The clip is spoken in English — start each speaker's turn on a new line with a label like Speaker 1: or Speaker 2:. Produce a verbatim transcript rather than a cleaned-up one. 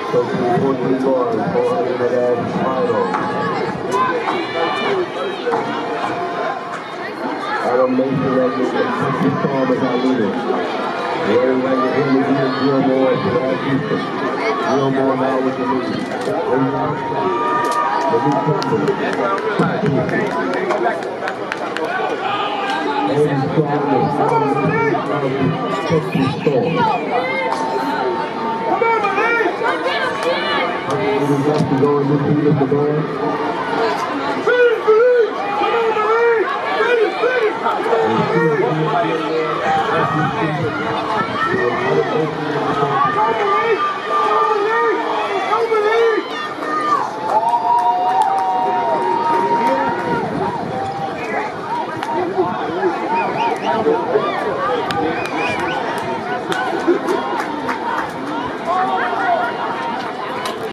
Speaker 1: fourteen bars, four hundred meter final. I don't make sure that you can calm as I lead it. Very right in the here, Gilmore, Gilmore now with the lead. The new company. And strong the Texas Storm. It is up to go in the feet of the band. Finish, finish! Come on, Marie! Finish, finish! Finish, finish!